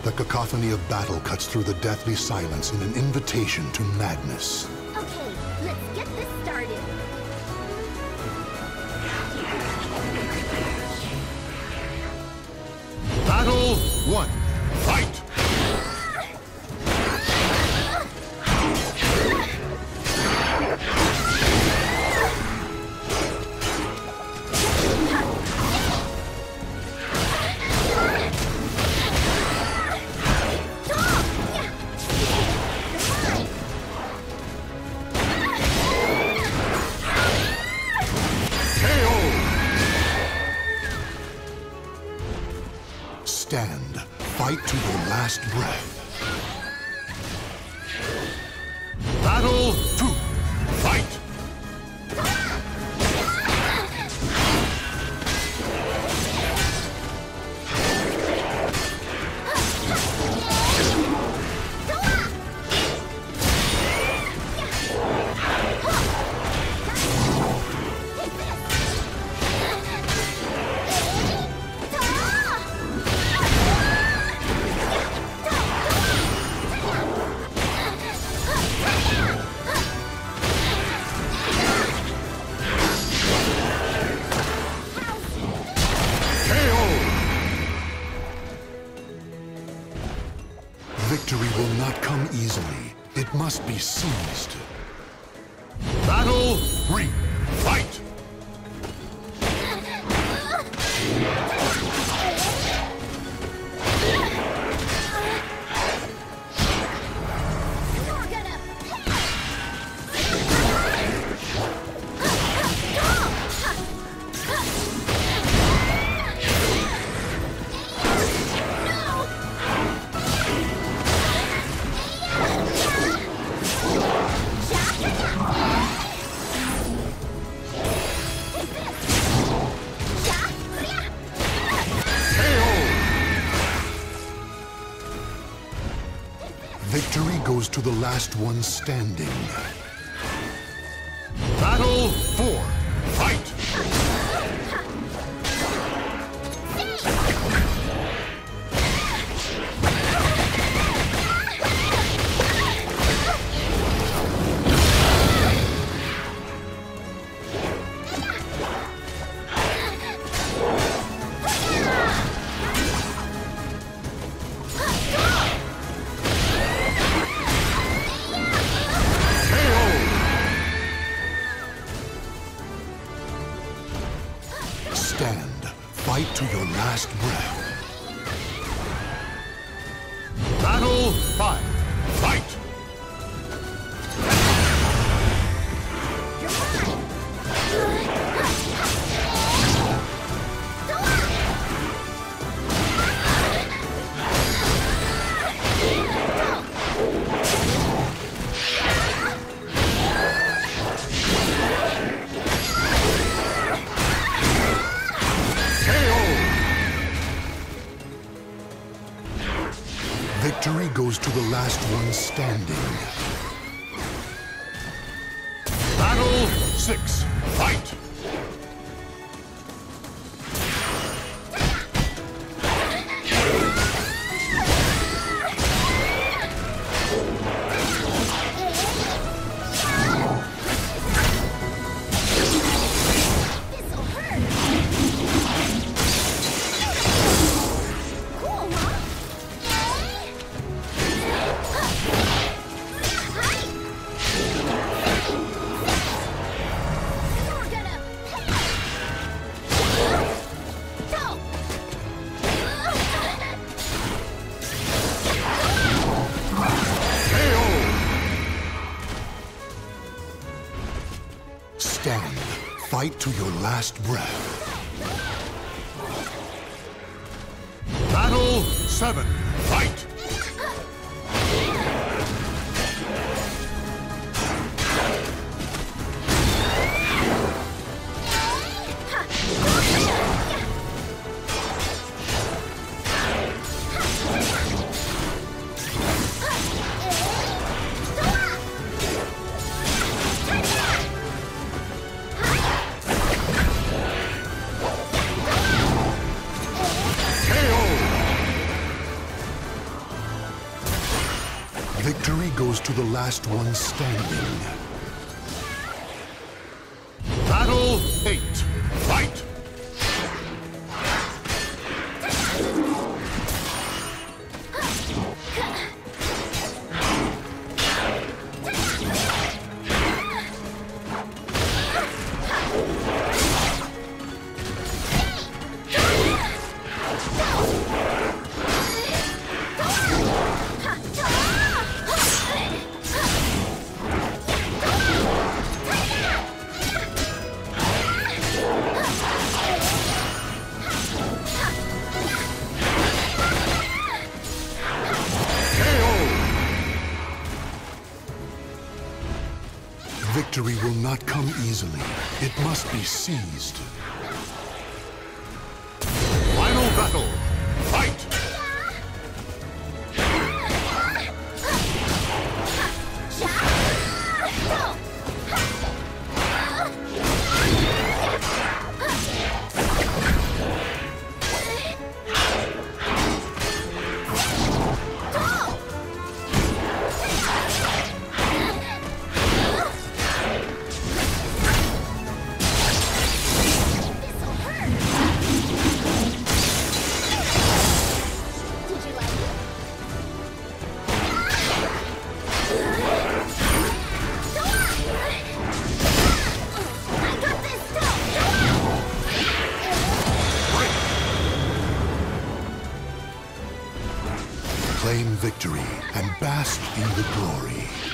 The cacophony of battle cuts through the deathly silence in an invitation to madness. Okay, let's get this started. Battle 1. Fight! Stand. Fight to your last breath. Battle 2. Fight! Victory will not come easily. It must be seized. Battle 3. Fight! Victory goes to the last one standing. Battle 4. Fight! Stand. Fight to your last breath. Battle 5. Fight! Victory goes to the last one standing. Battle 6. Fight! Stand. Fight to your last breath. Battle 7. Fight! to the last one standing. Battle 8. Fight! Victory will not come easily. It must be seized. Final battle! Fight! Claim victory and bask in the glory.